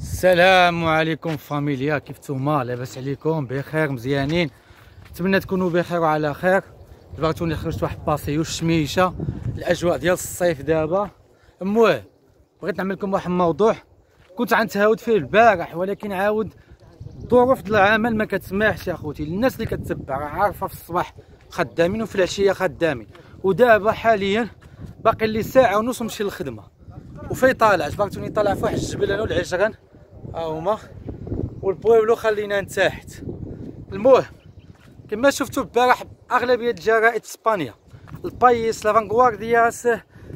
السلام عليكم فاميليا، كيف نتوما؟ لاباس عليكم؟ بخير مزيانين؟ نتمنى تكونوا بخير وعلى خير. بغيتوني خرجت واحد باسيو الشميشه، الاجواء ديال الصيف دابا. بغيت نعمل لكم واحد الموضوع كنت غنتهاود فيه البارح، ولكن عاود ظروف العمل ما كتسمحش يا خوتي. الناس اللي كتتبع عارفه في الصباح خدامين وفي العشيه خدامين، ودابا حاليا باقي لي ساعه ونص نمشي للخدمه. وفي طالع بغيتوني طالع في واحد الجبل انا والعشران ها هما، والبويبلو خلينا تحت. المهم كما شفتوا البارح اغلبيه الجرائد في اسبانيا، البايس، لافانغواردياس،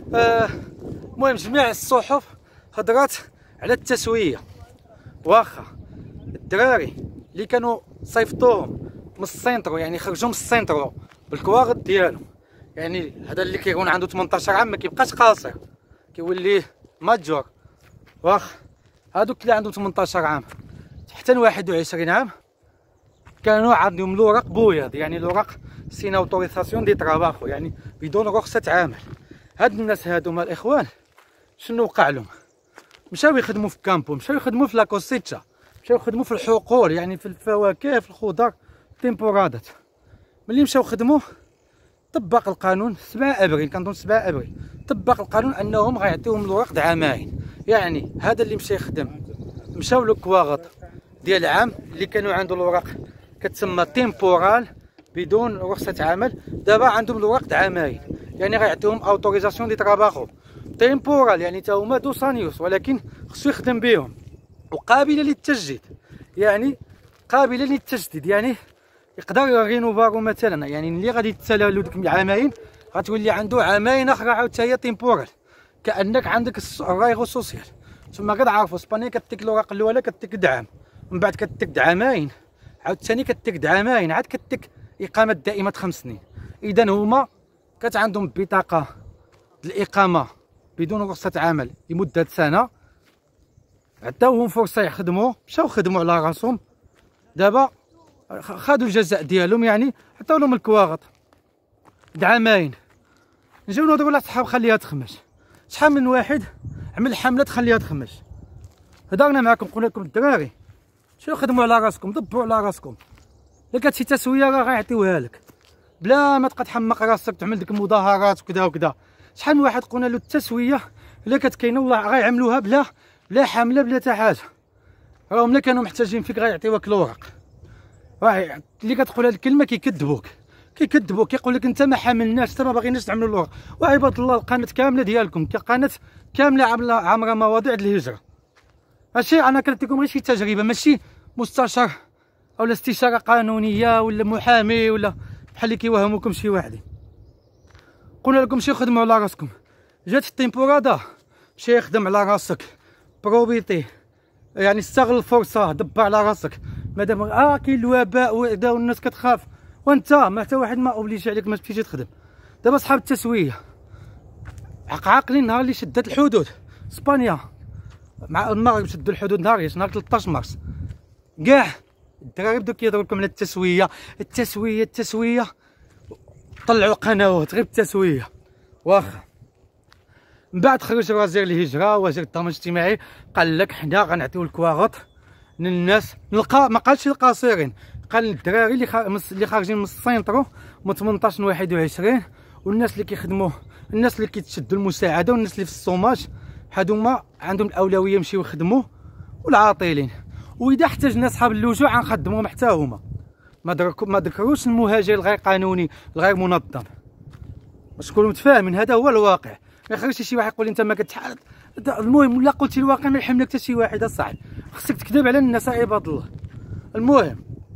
المهم جميع الصحف هضرات على التسويه. واخا الدراري اللي كانوا صيفطوهم من السينترو، يعني خرجوا من السينترو بالكواغط ديالهم، يعني هذا اللي كيكون عنده 18 عام ما كيبقاش قاصر، كيولي ماجور. واخا هادوك اللي عندهم 18 عام حتى 21 عام كانوا عندهم الوراق بويض، يعني الوراق سين اوتوريزاسيون دي تراباخو، يعني بدون رخصة عمل. هاد الناس هادوما الاخوان شنو وقع لهم؟ مشاو يخدموا في كامبو، مشاو يخدموا في لاكوسيتشا، مشاو يخدموا في الحقول، يعني في الفواكه في الخضر تيمبورادات. ملي مشاو خدموا طبق القانون 7 ابريل، كنظن 7 ابريل طبق القانون انهم غيعطيوهم الوراق عامين. يعني هذا اللي مشى يخدم مشاو له كواغط ديال عام اللي كانوا عنده الوراق كتسمى تيمبورال بدون رخصة عمل، دابا عندهم الوراق عامين، يعني غيعطيوهم اوتوريزاسيون دي تراباخو تيمبورال، يعني تا هما دو سانيوس، ولكن خصو يخدم بهم وقابله للتجديد. يعني قابله للتجديد، يعني يقدر يغينوفارو مثلا، يعني اللي غادي يتسالى له ديك العامين غتولي عنده عامين اخرى عاود حتى هي تيمبورال، كانك عندك الرايغو سوسيال. ثم كتعرفوا اسبانيا كتيك الوراق الاولى كتيك عام، من بعد كتيك عامين، عاود ثاني كتيك عامين، عاد كتيك اقامه دائمه 5 سنين. اذا هما كانت عندهم بطاقه الاقامه بدون رخصه عمل لمده سنه، عطاوهم فرصه يخدموا، مشاو خدموا على راسهم، دابا خادوا الجزاء ديالهم، يعني عطاو لهم الكواغط عامين. نجيو نهضروا على صحاب خليها تخمش. شحال من واحد عمل حمله تخليها تخمش، هضرنا معاكم قلنا لكم الدراري شنو خدموا على راسكم، دبروا على راسكم، الا كانت شي تسويه راه غيعطيوها لك بلا ما تبقى تحمق راسك تعمل ديك المظاهرات وكذا وكذا. شحال من واحد قلنا له التسويه الا كانت كاينه والله غيعملوها بلا حمله بلا حتى حاجه، راهم الا كانوا محتاجين فيك غيعطيوك الورق. راه اللي كتقول هذه الكلمه كيكذبوك كيقول لك انت ما حاملناش، انت ما باغيناش تعملوا الورق. وعباد الله القناه كامله ديالكم قناه كامله عامره مواضيع الهجره، ماشي انا كنت لكم غير شي تجربه، ماشي مستشار ولا استشاره قانونيه ولا محامي ولا بحال اللي كيوهموكم شي واحد. قلنا لكم شي خدموا على راسكم، جات التيمبورادا مشي يخدم على راسك، بروبيتي يعني استغل الفرصه، دبر على راسك. مادام كاين الوباء ودا والناس كتخاف، وانت ما حتى واحد ما اوبليجي عليك ما تمشي تخدم. دابا صحاب التسويه عاقلين نهار اللي شدت الحدود اسبانيا مع المغرب، شدوا الحدود نهار 13 مارس، كاع الدراري بداو كيهضروا لكم على التسويه، طلعوا قنوات غير التسويه. واخا من بعد خرج وزير الهجره وزير الضمان الاجتماعي قال لك حنا غنعطيو الكواغط للناس ما قالش القاصرين، قال للدراري اللي خارجين من السينترو من 18 ل 21، والناس اللي كيخدموا، الناس اللي كيتشدوا المساعده، والناس اللي في الصوماج هادوما عندهم الاولويه يمشيو يخدموا، والعاطلين. واذا احتاجنا اصحاب اللجوء غنخدموهم حتى هما. ما ذكروش المهاجر الغير قانوني الغير منظم، باش تكونوا متفاهمين. هذا هو الواقع. ما يخرجش شي واحد يقول لي انت ما كتحال. المهم ولا قلتي الواقع ما يحملك حتى شي واحد اصاحبي، خصك تكذب على الناس عباد الله. المهم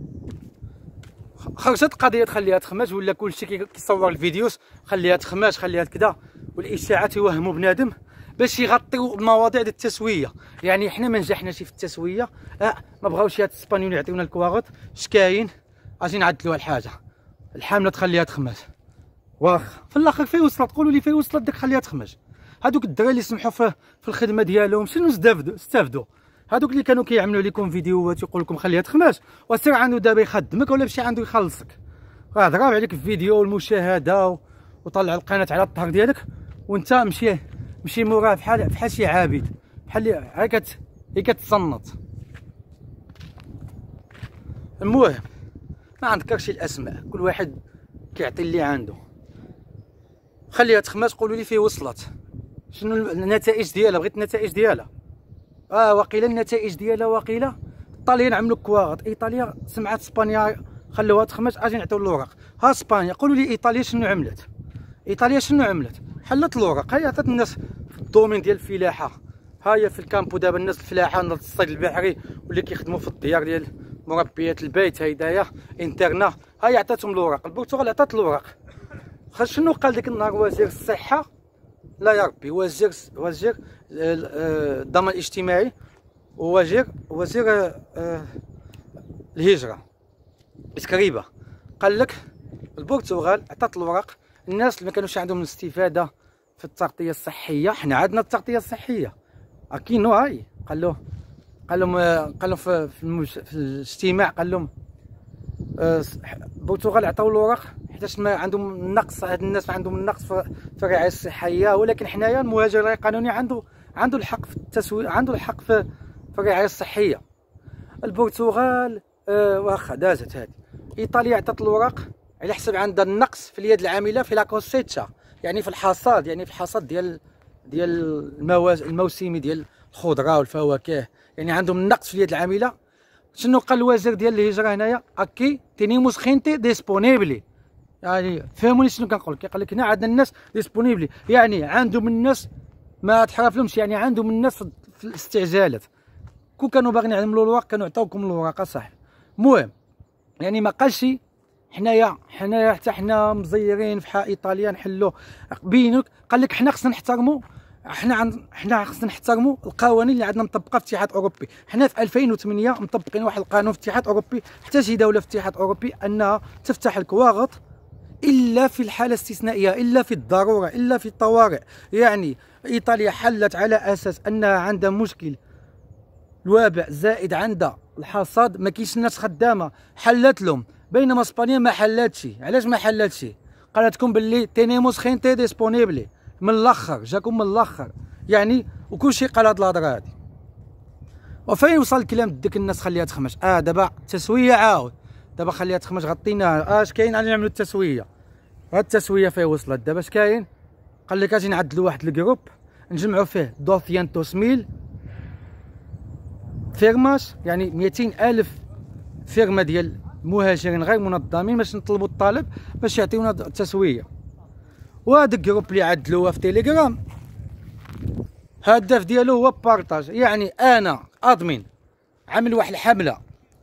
خرجت قضيه خليها تخماج، ولا كلشي كيصور الفيديوز خليها تخماج خليها كذا، والاشاعات يوهموا بنادم باش يغطيو المواضيع ديال التسويه. يعني حنا ما نجحناش في التسويه، ما بغاوش هاد الاسبانيول يعطيونا الكواغط، اش كاين اجي نعدلوها الحاجه، الحامله تخليها تخماج. واخا في الاخر فين وصلت؟ قولوا لي فين وصلت ديك خليها تخماج. هادوك الدراري اللي سمحوا في الخدمه ديالهم شنو استفدوا؟ هادوك اللي كانوا كيعملوا لكم فيديوهات يقول لكم خليها تخماج، وسير عنده دابا يخدمك ولا مشي عنده يخلصك، راه ضرب عليك في فيديو والمشاهده وطلع القناه على الظهر ديالك، وانت مشي موراه بحال شي عابد، بحال اللي هي كتصنت. المهم ما نذكرش الاسماء، كل واحد كيعطي اللي عنده. خليها تخماس، قولوا لي فيه وصلت شنو النتائج ديالها. بغيت النتائج ديالها. وقيله النتائج ديالها وقيله الطاليان عملوا كواغط، ايطاليا سمعت اسبانيا خلوها تخماس، اجي نعطيو الوراق. ها اسبانيا، قولوا لي ايطاليا شنو عملت. ايطاليا شنو عملت؟ حلت الوراق. هي عطات الناس في الدومين ديال الفلاحه. ها هي في الكامبو دابا الناس الفلاحه الناس الصيد البحري واللي كيخدموا في الديار ديال مربيات البيت هيدايا انترنا، ها هي عطاتهم الوراق. البرتغال عطات الوراق. شنو قال ديك النهار وزير الصحه؟ لا يا ربي، وزير الضمان الاجتماعي ووزير الهجره اسكريبه، قال لك البرتغال عطات الوراق. الناس اللي ما كانوش عندهم الاستفاده في التغطيه الصحيه، حنا عندنا التغطيه الصحيه اكينو. هاي قال لهم في الاجتماع، قال لهم البرتغال عطاو الوراق حيتاش ما عندهم النقص. هاد الناس ما عندهم النقص في الرعايه الصحيه، ولكن حنايا المهاجر غير قانوني عنده الحق في التسويق، عنده الحق في الرعايه الصحيه. البرتغال واخا دازت هذه. ايطاليا عطات الوراق على حسب عندها النقص في اليد العامله في لاكوسيتشا، يعني في الحصاد، يعني في الحصاد ديال الموسمي ديال الخضره والفواكه، يعني عندهم النقص في اليد العامله. شنو قال الوزير ديال الهجره هنايا؟ اكي تينيموس خينتي ديسبونيبلي، يعني فهموني شنو كنقول. كيقول لك هنا عندنا الناس ديسبونيبلي، يعني عندهم الناس ما تحرفلهمش، يعني عندهم الناس في الاستعجالات. كون كانوا باغيين يعملوا الوراق كانوا عطاوكم الوراق صح. المهم يعني ما قالش حنايا حتى حنا مزيرين في حق ايطاليا نحلو بينك. قال لك حنا خصنا نحترموا، حنا خصنا نحترموا القوانين اللي عندنا مطبقه في الاتحاد الاوروبي. حنا في 2008 مطبقين واحد القانون في الاتحاد الاوروبي، حتى شي دوله في الاتحاد الاوروبي انها تفتح الكواغط الا في الحاله استثنائيه، الا في الضروره، الا في الطوارئ. يعني ايطاليا حلت على اساس انها عندها مشكل الوباء زائد عندها الحصاد، ما كاينش الناس خدامه، حلت لهم. بينما اسبانيا ما حلاتش. علاش ما حلاتش؟ قالت لكم باللي تينيموس خينتي ديسبونيبلي، من الاخر جاكم من الاخر يعني. وكلشي قال هاد الهضره هادي. وفين وصل الكلام ديك الناس خليها تخمش. دابا التسويه عاود، دابا خليها تخمش غطيناها. اش كاين؟ غادي نعملوا التسويه. هاد التسويه فين وصلت دابا؟ اش كاين؟ قال لك اجي نعدلوا واحد الجروب نجمعوا فيه 200,000 فيرماس، يعني 200,000 فيرما ديال المهاجرين غير منظمين باش نطلبوا الطلب باش يعطيونا التسويه. وهذا الجروب اللي عدلوها في تيليجرام الهدف ديالو هو بارطاج. يعني انا ادمن عامل واحد الحمله،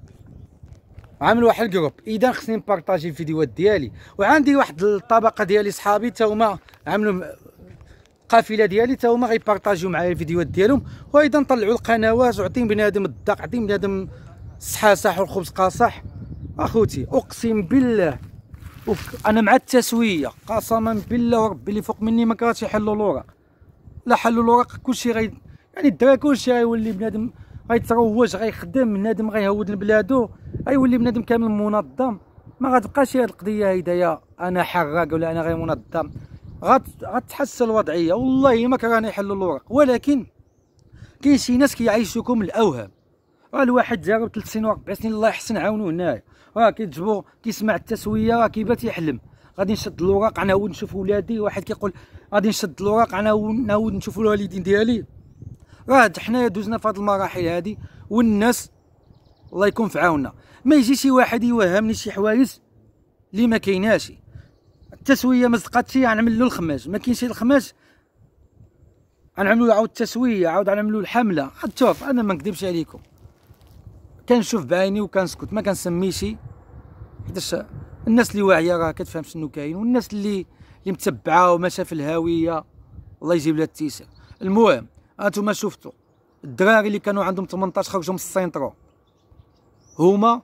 عامل واحد الجروب، اذا خصني نبارطاجي الفيديوهات ديالي. وعندي واحد الطبقه ديالي صحابي تا هما عملوا قافله ديالي تا هما غيبارطاجيو معايا الفيديوهات ديالهم. وايضا نطلعوا القنوات وعطيهم بنادم الدق، عطيهم بنادم الصحه صح والخبز قاصح. اخوتي اقسم بالله انا مع التسويه، قسما بالله وربي اللي فوق مني ما كرهتش يحلوا الوراق. لا حلوا الوراق كلشي يعني الدراري كلشي غيولي بنادم غيتروج، غيخدم بنادم، غيهود لبلادو، غيولي بنادم كامل منظم. ما غتبقاش هاد القضيه هيدايا انا حراق ولا انا غير منظم. غتحسن الوضعيه. والله ما كرهني يحلوا الوراق، ولكن كاين شي ناس كيعيشوكم الاوهام. الواحد جارب 3 سنين و4 سنين الله يحسن عاونو هنايا، كيتجبو كيسمع التسويه كيبات يحلم. غادي نشد الوراق نعاود نشوف ولادي. واحد كيقول غادي نشد الوراق نعاود نشوف الوالدين ديالي. حنايا دوزنا في هاد المراحل هادي، والناس الله يكون في عاوننا. ما يجي شي واحد يوهمني شي حوايج اللي ما كايناش. التسويه ما صدقاتش غنعمل له الخماج، ما كاينش الخماج غنعملوا له عاود التسويه، عاود غنعملوا الحمله. شوف انا ما نكذبش عليكم، كنشوف بعيني وكنسكت ما كنسميش، حيتاش الناس اللي واعيه راه كتفهم شنو كاين، والناس اللي متبعه وماشيه في الهاويه الله يجيب لها التيسير. المهم هانتوما شفتوا الدراري اللي كانوا عندهم 18 خرجوا من السينترو، هما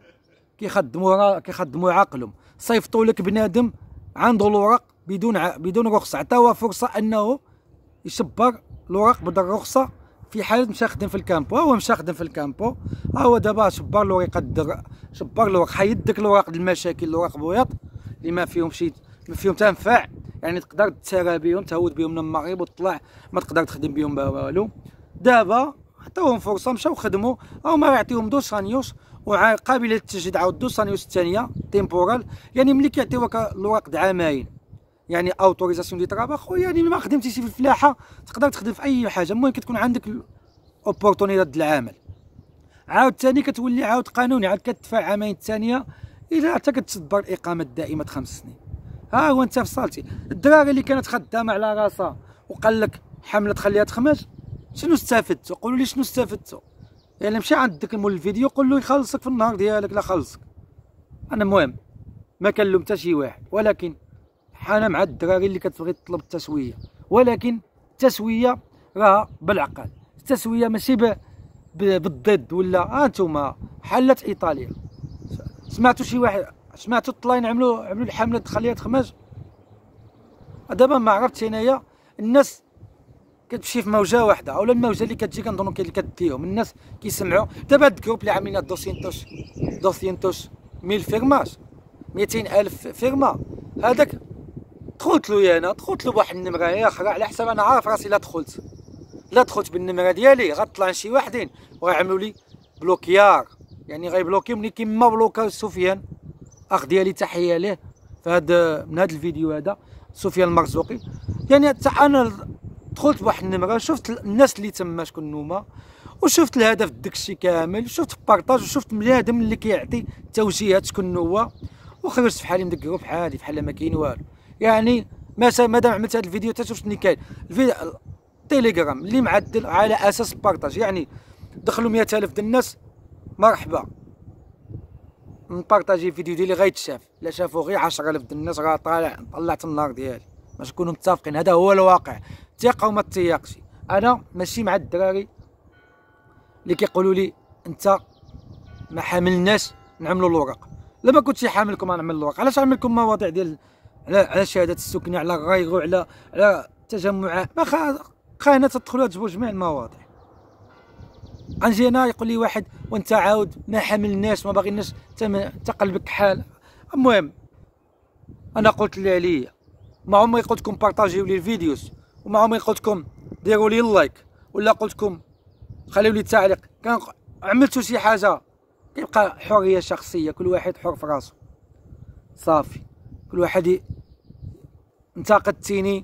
كيخدموا عقلهم. صيفطوا لك بنادم عنده الوراق بدون رخصه، عطاوه فرصه انه يشبر الوراق بدون رخصه في حاله مشى خدم في الكامبو. هو مشى خدم في الكامبو، هو دابا شبر الوراق، شبر الوراق، حيد ديك الوراق ديال المشاكل، الوراق بوياض اللي ما فيهم تنفع، يعني تقدر تسارى بهم تهود بهم من المغرب وتطلع ما تقدر تخدم بهم والو. دابا عطاوهم فرصه مشاو خدموا، هما يعطيهم دوسانيوس وقابله للتجديد عاود دوسانيوس الثانيه تيمبورال، يعني ملي كيعطيوك الوراق د عامين يعني اوتوريزاسيون دي طرابا خويا، يعني ما خدمتيش في الفلاحه تقدر تخدم في اي حاجه، المهم كتكون عندك اوبورتونيتات د العمل. عاود ثاني كتولي عاود قانوني، عاود كتدفع عامين الثانيه الى حتى كتدبر الاقامه الدائمه 5 سنين. ها هو انت فصلتي. الدراري اللي كانت خدامه على راسها وقال لك حمله تخليها تخمج، شنو استفدتوا؟ قولوا لي شنو استفدتوا؟ يعني مشي عند داك مول الفيديو قول له يخلصك في النهار ديالك، لا خلصك. انا المهم ما كنلوم حتى شي واحد، ولكن انا مع الدراري اللي كتبغي تطلب التسويه، ولكن التسويه راها بالعقل، التسويه ماشي بالضد. ولا انتم حلت ايطاليا، سمعتوا شي واحد، سمعتوا الطلاين عملوا الحمله تخليها تخمج؟ دابا ما عرفتش انايا الناس كتمشي في موجه واحده، اولا الموجه اللي كتجي كنظنوا كاين اللي كديهم الناس كيسمعوا. دابا هاد الجروب اللي عاملين دوسينتوش 1000 فيرماج 200,000 فيرما، هذاك دخلت له انا، دخلت له بواحد النمره هي اخرى على حساب انا عارف راسي، لا دخلت بالنمره ديالي غطلع شي واحدين وغيعملوا لي بلوكيار، يعني غيبلوكيوني كيما بلوكا سفيان اخ ديالي، تحيه ليه من هذا الفيديو هذا سفيان المرزوقي. يعني حتى انا دخلت بواحد النمره، شفت الناس اللي تما شكون هما، وشفت الهدف داكشي كامل، وشفت البارطاج، وشفت بنادم اللي كيعطي توجيهات شكون هو، وخرجت في حالي من داك الجروب حالي بحال ما كاين والو. يعني مادام عملت هذا الفيديو حتى شفتني كاين تيليجرام اللي معدل على اساس البارطاج، يعني دخلوا 100,000 د الناس مرحبا نبارطاجي الفيديو ديالي غيتشاف، لا شافوا غير 10,000 د الناس راه طلعت النهار ديالي. باش نكونوا متفقين هذا هو الواقع، تيقه وما تيقش. انا ماشي مع الدراري اللي كيقولوا لي انت ما حاملناش نعملوا الورق. لما كنتش حاملكم نعمل الورق، علاش نعملكم مواضيع ديال على شهاده السكني، على الغيغو، على تجمعات، ما خاينه تدخلوا تجبوا جميع المواضيع. غنجي انا يقول لي واحد وانت عاود ما حاملناش ما باغيناش انت قلبك حال. المهم انا قلت اللي عليا، ما عمري قلت لكم بارطاجيو لي الفيديوز، وما عمري قلت لكم ديروا لي اللايك، ولا قلت لكم خليو لي التعليق. كان عملتوا شي حاجه كيبقى حريه شخصيه، كل واحد حر في راسو صافي. كل واحد انتقدتيني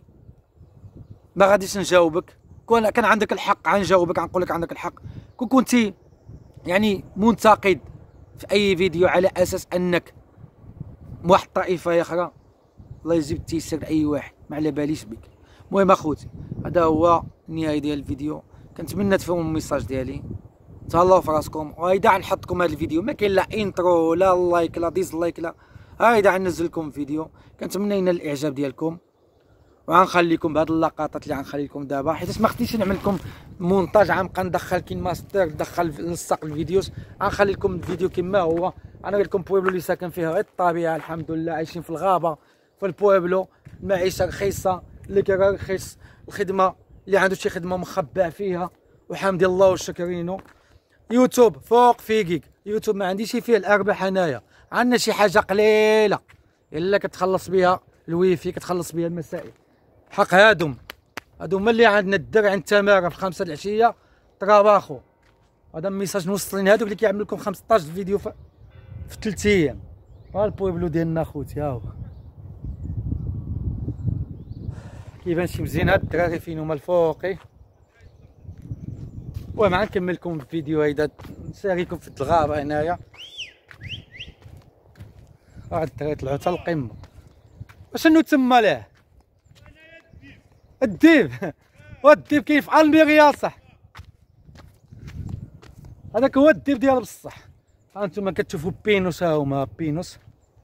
ما غاديش نجاوبك، كان عندك الحق غنجاوبك، غنقول لك عندك الحق. كون كنتي يعني منتقد في اي فيديو على اساس انك واحد الطائفه اخرى، الله يجيب التيسير لاي واحد، ما على باليش بك. المهم اخوتي هذا هو النهايه ديال الفيديو، كنتمنى تفهموا الميساج ديالي، تهلاو في راسكم. وهيدا غنحط لكم هذا الفيديو، ما كاين لا انترو لا لايك لا ديسلايك لا، هيدا غنزل لكم فيديو. كنتمنى ينال الاعجاب ديالكم، وغنخليكم بهاد اللقطات اللي غنخلي لكم دابا، حيت ما خديتش نعمل لكم مونتاج غنبقى ندخل كين ماستر ندخل نلصق الفيديوز. غنخلي لكم الفيديو كما هو. انا قلت لكم بويبلو اللي ساكن فيها غير الطبيعه، الحمد لله عايشين في الغابه في البويبلو، المعيشه رخيصه، اللي كيرا رخيص، الخدمه اللي عنده شي خدمه مخبع فيها وحمد الله وشكرينو. يوتيوب فوق فيكيك، يوتيوب ما عنديش فيه الارباح. انايا عندنا شي حاجه قليله الا كتخلص بها الويفي، كتخلص بها المسائل. حق هادم اللي عندنا الدرع عند تماره في 5 العشيه طراباخو. هذا ميساج نوصلين هادوك اللي كيعمل لكم 15 فيديو في 3 ايام. ها البويبلو ديالنا اخوتي، ها هو كيبان شي مزيان. هاد الدراري فين هما الفوقي. المهم غنكمل لكم الفيديو هيدا نساريكم في الغابه هنايا. هاد الدراري طلعوا حتى القمه. شنو تما ليه الديب؟ والديب كاين في الميريا صح، هذاك هو الديب ديال بصح. ها انتم كتشوفوا بينوس، ها هما بينوس.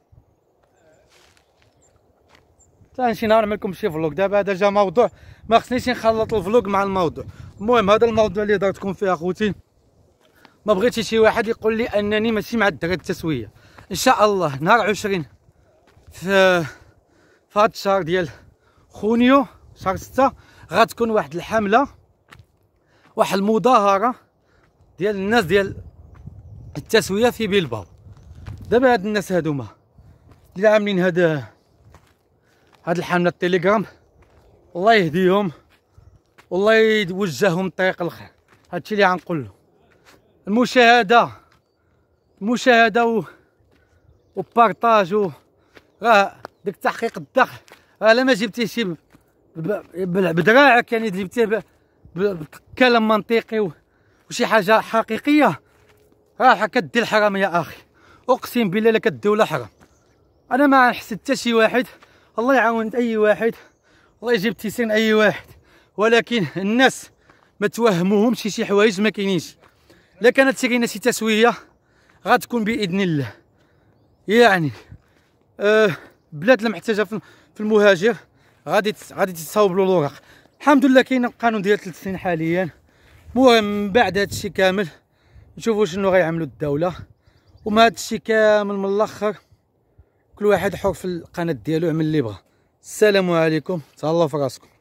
تا شي نهار نعمل لكم شي فلوق. دابا هذا جا موضوع ما خصنيش نخلط الفلوق مع الموضوع. المهم هذا الموضوع اللي درتكم فيه اخوتي، ما بغيتش شي واحد يقول لي انني ماشي مع الدراري التسويه. ان شاء الله نهار 20 في هذا الشهر ديال خونيو، شهر 6 غتكون واحد الحمله، واحد المظاهره ديال الناس ديال التسويه في بلباو. دابا هاد الناس هادوما اللي عاملين هاد الحمله التليجرام، الله يهديهم والله يوجههم طريق الخير. هادشي اللي غنقول له. المشاهده وبارطاج راه داك التحقيق الدقيق، راه الا ما جبتيش بدراعك، يعني جبتيه بكلام منطقي وشي حاجه حقيقيه، راه كدير الحرام يا اخي. اقسم بالله لك الدوله حرام. انا ما نحسد حتى شي واحد، الله يعاون اي واحد، الله يجيب تيسير اي واحد، ولكن الناس ما توهموهمش شي حوايج ما كاينينش. الا كانت سيرينا شي تسويه غتكون باذن الله. يعني بلاد اللي محتاجه في المهاجر غادي تتصاوب له الوراق. الحمد لله كاين القانون ديال 3 سنين حاليا. المهم من بعد هادشي كامل نشوفوا شنو غيعملوا الدوله. وما هادشي كامل من الاخر كل واحد حر في القناه ديالو يعمل اللي بغا. السلام عليكم، تهلاو في راسكم.